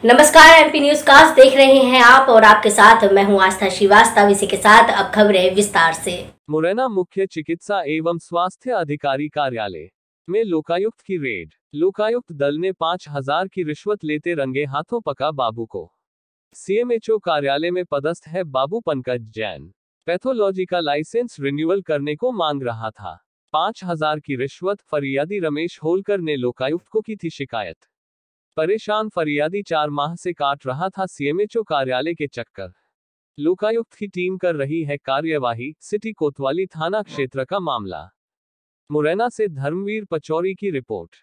नमस्कार, MP news cast देख रहे हैं आप और आपके साथ मैं हूं आस्था श्रीवास्तव। इसी के साथ अब खबरें विस्तार से। मुरैना मुख्य चिकित्सा एवं स्वास्थ्य अधिकारी कार्यालय में लोकायुक्त की रेड। लोकायुक्त दल ने 5,000 की रिश्वत लेते रंगे हाथों पकड़ा बाबू को। सीएमएचओ कार्यालय में पदस्थ है बाबू पंकज जैन। पैथोलॉजी का लाइसेंस रिन्यूअल करने को मांग रहा था। 5,000 की रिश्वत। फरियादी रमेश होलकर ने लोकायुक्त को की थी शिकायत। परेशान फरियादी 4 माह से काट रहा था सीएमएचओ कार्यालय के चक्कर। लोकायुक्त की टीम कर रही है कार्यवाही। सिटी कोतवाली थाना क्षेत्र का मामला। मुरैना से धर्मवीर पचौरी की रिपोर्ट।